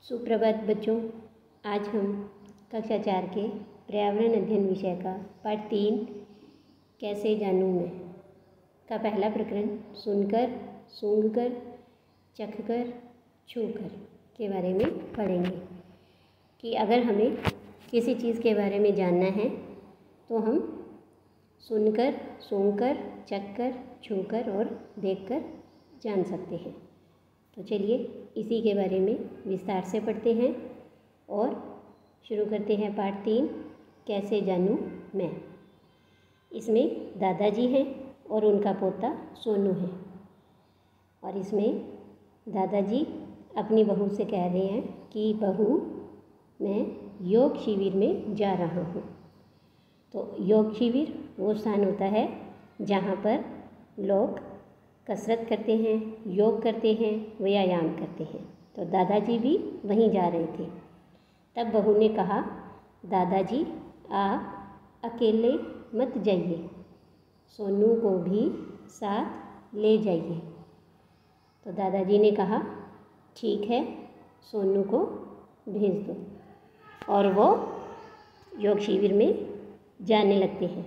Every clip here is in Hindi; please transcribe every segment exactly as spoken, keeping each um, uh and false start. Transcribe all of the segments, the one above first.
सुप्रभात बच्चों, आज हम कक्षा चार के पर्यावरण अध्ययन विषय का पाठ तीन कैसे जानूं मैं का पहला प्रकरण सुनकर, सूंघकर, चखकर, छूकर के बारे में पढ़ेंगे कि अगर हमें किसी चीज़ के बारे में जानना है तो हम सुनकर, सूंघकर, चखकर, छूकर और देखकर जान सकते हैं। तो चलिए इसी के बारे में विस्तार से पढ़ते हैं और शुरू करते हैं पाठ तीन कैसे जानूं मैं। इसमें दादाजी हैं और उनका पोता सोनू है और इसमें दादाजी अपनी बहू से कह रहे हैं कि बहू मैं योग शिविर में जा रहा हूँ। तो योग शिविर वो स्थान होता है जहाँ पर लोग कसरत करते हैं, योग करते हैं, व्यायाम करते हैं। तो दादाजी भी वहीं जा रहे थे। तब बहू ने कहा, दादाजी आप अकेले मत जाइए, सोनू को भी साथ ले जाइए। तो दादाजी ने कहा, ठीक है, सोनू को भेज दो। और वो योग शिविर में जाने लगते हैं।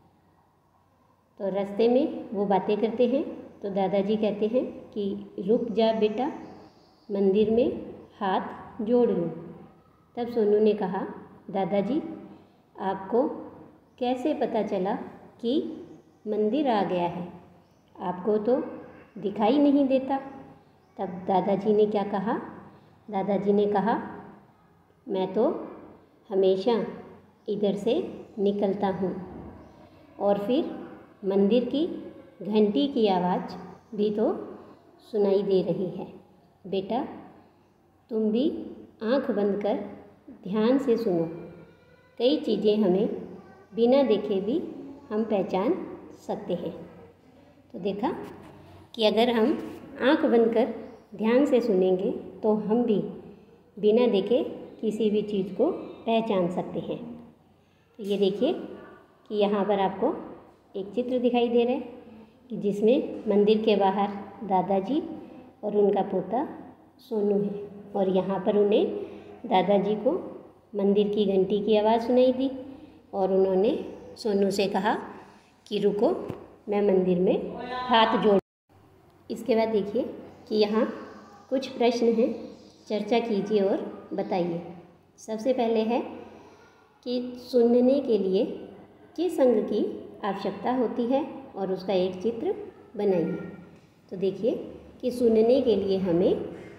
तो रास्ते में वो बातें करते हैं। तो दादाजी कहते हैं कि रुक जा बेटा, मंदिर में हाथ जोड़ लूँ। तब सोनू ने कहा, दादाजी आपको कैसे पता चला कि मंदिर आ गया है, आपको तो दिखाई नहीं देता। तब दादाजी ने क्या कहा, दादाजी ने कहा मैं तो हमेशा इधर से निकलता हूँ और फिर मंदिर की घंटी की आवाज़ भी तो सुनाई दे रही है। बेटा तुम भी आँख बंद कर ध्यान से सुनो। कई चीज़ें हमें बिना देखे भी हम पहचान सकते हैं। तो देखा कि अगर हम आँख बंद कर ध्यान से सुनेंगे तो हम भी बिना देखे किसी भी चीज़ को पहचान सकते हैं। तो ये देखिए कि यहाँ पर आपको एक चित्र दिखाई दे रहा है कि जिसमें मंदिर के बाहर दादाजी और उनका पोता सोनू है और यहाँ पर उन्हें दादाजी को मंदिर की घंटी की आवाज़ सुनाई दी और उन्होंने सोनू से कहा कि रुको, मैं मंदिर में हाथ जोड़। इसके बाद देखिए कि यहाँ कुछ प्रश्न हैं, चर्चा कीजिए और बताइए। सबसे पहले है कि सुनने के लिए किस अंग की आवश्यकता होती है और उसका एक चित्र बनाइए। तो देखिए कि सुनने के लिए हमें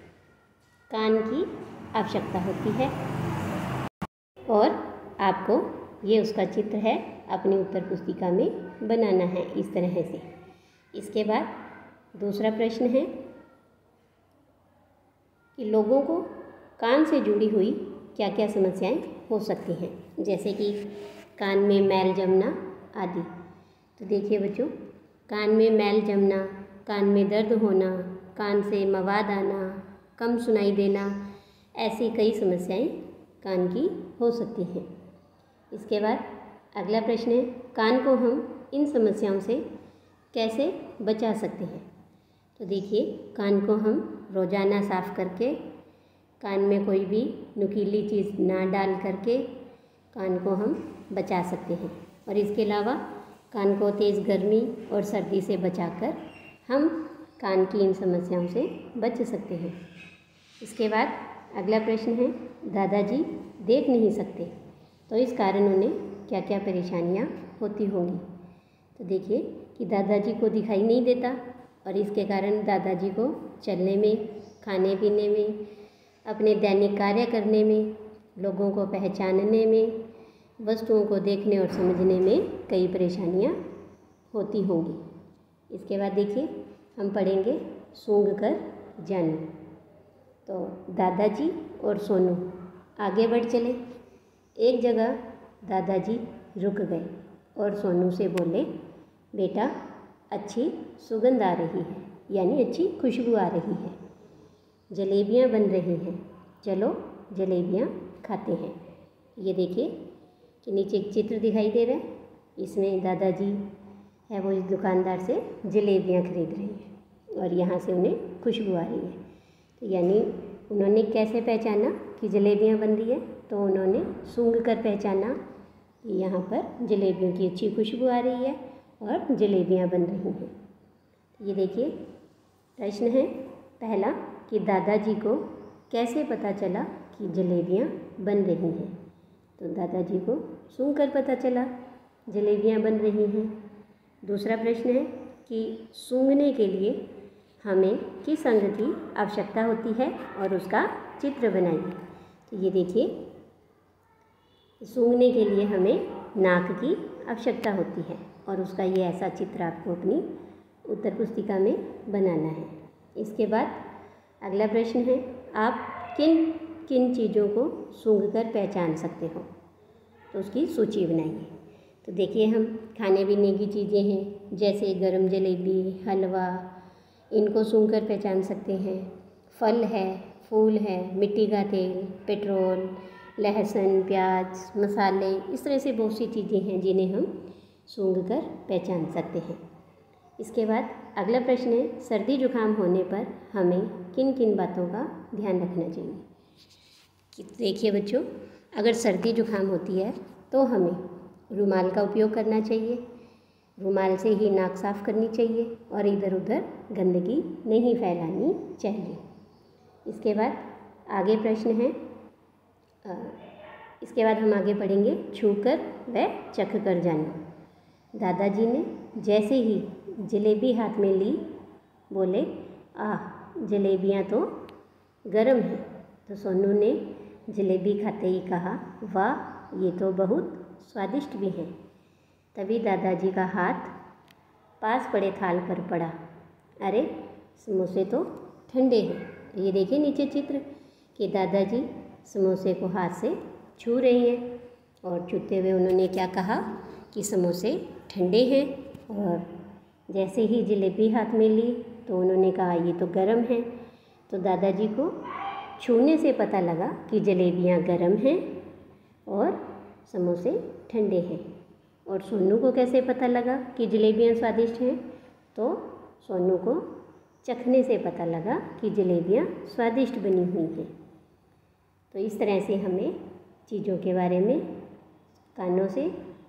कान की आवश्यकता होती है और आपको ये उसका चित्र है अपनी उत्तर पुस्तिका में बनाना है इस तरह से। इसके बाद दूसरा प्रश्न है कि लोगों को कान से जुड़ी हुई क्या क्या समस्याएं हो सकती हैं, जैसे कि कान में मैल जमना आदि। तो देखिए बच्चों, कान में मैल जमना, कान में दर्द होना, कान से मवाद आना, कम सुनाई देना, ऐसी कई समस्याएं कान की हो सकती हैं। इसके बाद अगला प्रश्न है, कान को हम इन समस्याओं से कैसे बचा सकते हैं। तो देखिए, कान को हम रोज़ाना साफ़ करके, कान में कोई भी नुकीली चीज़ ना डाल करके कान को हम बचा सकते हैं। और इसके अलावा कान को तेज़ गर्मी और सर्दी से बचाकर हम कान की इन समस्याओं से बच सकते हैं। इसके बाद अगला प्रश्न है, दादाजी देख नहीं सकते, तो इस कारण उन्हें क्या क्या परेशानियां होती होंगी। तो देखिए कि दादाजी को दिखाई नहीं देता और इसके कारण दादाजी को चलने में, खाने पीने में, अपने दैनिक कार्य करने में, लोगों को पहचानने में, वस्तुओं को देखने और समझने में कई परेशानियां होती होंगी। इसके बाद देखिए हम पढ़ेंगे सूंघ कर जानूं। तो दादाजी और सोनू आगे बढ़ चले। एक जगह दादाजी रुक गए और सोनू से बोले, बेटा अच्छी सुगंध आ रही है, यानी अच्छी खुशबू आ रही है, जलेबियाँ बन रही हैं, चलो जलेबियाँ खाते हैं। ये देखिए कि नीचे एक चित्र दिखाई दे रहा है, इसमें दादाजी है वो इस दुकानदार से जलेबियाँ खरीद रहे हैं और यहाँ से उन्हें खुशबू आ रही है। तो यानी उन्होंने कैसे पहचाना कि जलेबियाँ बन रही है? तो उन्होंने सूंघ कर पहचाना कि यहाँ पर जलेबियों की अच्छी खुशबू आ रही है और जलेबियाँ बन रही हैं। ये देखिए प्रश्न है पहला कि दादाजी को कैसे पता चला कि जलेबियाँ बन रही हैं? तो दादाजी को सूंघ कर पता चला जलेबियाँ बन रही हैं। दूसरा प्रश्न है कि सूंघने के लिए हमें किस अंग की आवश्यकता होती है और उसका चित्र बनाइए। तो ये देखिए सूंघने के लिए हमें नाक की आवश्यकता होती है और उसका ये ऐसा चित्र आपको अपनी उत्तर पुस्तिका में बनाना है। इसके बाद अगला प्रश्न है आप किन किन चीज़ों को सूंघकर पहचान सकते हो? तो उसकी सूची बनाइए। तो देखिए हम खाने पीने की चीज़ें हैं जैसे गरम जलेबी, हलवा, इनको सूंघकर पहचान सकते हैं। फल है, फूल है, मिट्टी का तेल, पेट्रोल, लहसुन, प्याज, मसाले, इस तरह से बहुत सी चीज़ें हैं जिन्हें हम सूंघकर पहचान सकते हैं। इसके बाद अगला प्रश्न है सर्दी जुकाम होने पर हमें किन किन बातों का ध्यान रखना चाहिए? कि देखिए बच्चों, अगर सर्दी जुकाम होती है तो हमें रुमाल का उपयोग करना चाहिए। रुमाल से ही नाक साफ़ करनी चाहिए और इधर उधर गंदगी नहीं फैलानी चाहिए। इसके बाद आगे प्रश्न है आ, इसके बाद हम आगे पढ़ेंगे छूकर व चख कर जाना। दादाजी ने जैसे ही जलेबी हाथ में ली बोले आह जलेबियाँ तो गरम हैं। तो सोनू ने जलेबी खाते ही कहा वाह ये तो बहुत स्वादिष्ट भी हैं। तभी दादाजी का हाथ पास पड़े थाल पर पड़ा। अरे समोसे तो ठंडे हैं। ये देखिए नीचे चित्र कि दादाजी समोसे को हाथ से छू रहे हैं और छूते हुए उन्होंने क्या कहा कि समोसे ठंडे हैं। और जैसे ही जलेबी हाथ में ली तो उन्होंने कहा ये तो गरम है। तो दादाजी को छूने से पता लगा कि जलेबियाँ गरम हैं और समोसे ठंडे हैं। और सोनू को कैसे पता लगा कि जलेबियाँ स्वादिष्ट हैं? तो सोनू को चखने से पता लगा कि जलेबियाँ स्वादिष्ट बनी हुई हैं। तो इस तरह से हमें चीज़ों के बारे में कानों से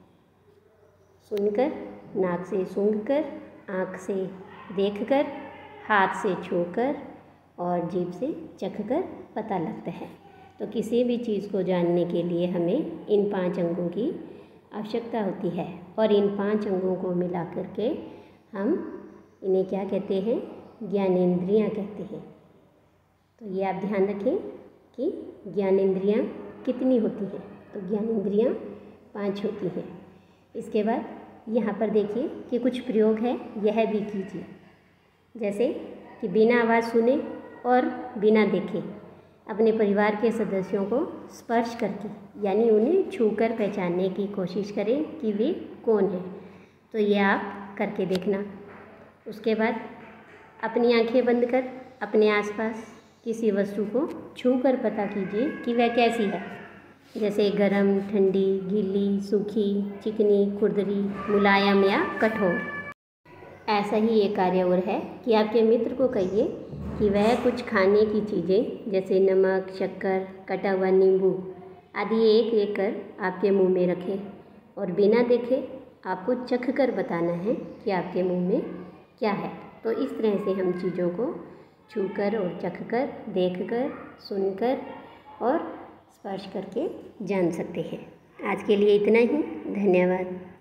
सुनकर, नाक से सूंघकर, आँख से देखकर, हाथ से छूकर और जीभ से चखकर पता लगता है। तो किसी भी चीज़ को जानने के लिए हमें इन पांच अंगों की आवश्यकता होती है और इन पांच अंगों को मिला करके हम इन्हें क्या कहते हैं? ज्ञानेंद्रियाँ कहते हैं। तो ये आप ध्यान रखें कि ज्ञानेंद्रियाँ कितनी होती हैं? तो ज्ञानेंद्रियाँ पाँच होती हैं। इसके बाद यहाँ पर देखिए कि कुछ प्रयोग है, यह भी कीजिए। जैसे कि बिना आवाज़ सुने और बिना देखे अपने परिवार के सदस्यों को स्पर्श करके यानी उन्हें छूकर पहचानने की कोशिश करें कि वे कौन हैं। तो ये आप करके देखना। उसके बाद अपनी आंखें बंद कर अपने आसपास किसी वस्तु को छूकर पता कीजिए कि वह कैसी है। जैसे गरम, ठंडी, गीली, सूखी, चिकनी, खुरदरी, मुलायम या कठोर। ऐसा ही एक कार्य और है कि आपके मित्र को कहिए कि वह कुछ खाने की चीज़ें जैसे नमक, शक्कर, कटा हुआ नींबू आदि एक एक कर आपके मुंह में रखें और बिना देखे आपको चख कर बताना है कि आपके मुंह में क्या है। तो इस तरह से हम चीज़ों को छूकर और चखकर, देखकर, सुनकर और स्पर्श करके जान सकते हैं। आज के लिए इतना ही। धन्यवाद।